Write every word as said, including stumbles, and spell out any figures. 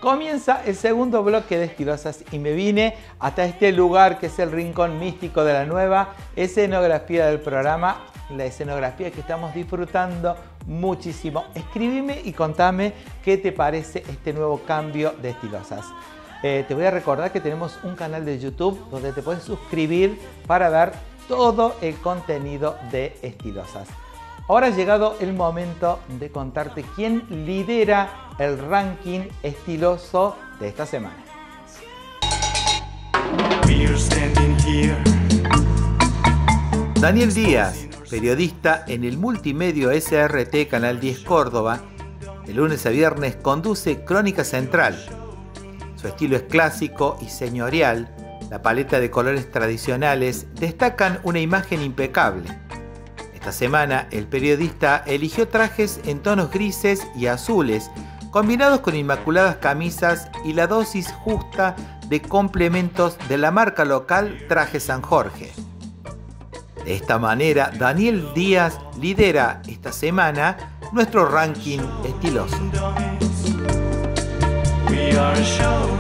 Comienza el segundo bloque de Estilosas y me vine hasta este lugar que es el rincón místico de la nueva escenografía del programa, la escenografía que estamos disfrutando muchísimo. Escribime y contame qué te parece este nuevo cambio de Estilosas. Eh, te voy a recordar que tenemos un canal de YouTube donde te puedes suscribir para ver todo el contenido de Estilosas. Ahora ha llegado el momento de contarte quién lidera el ranking estiloso de esta semana. Daniel Díaz, periodista en el multimedio S R T Canal diez Córdoba, de lunes a viernes conduce Crónica Central. Su estilo es clásico y señorial, la paleta de colores tradicionales destacan una imagen impecable. Esta semana el periodista eligió trajes en tonos grises y azules, combinados con inmaculadas camisas y la dosis justa de complementos de la marca local Traje San Jorge. De esta manera, Daniel Díaz lidera esta semana nuestro ranking estiloso. We are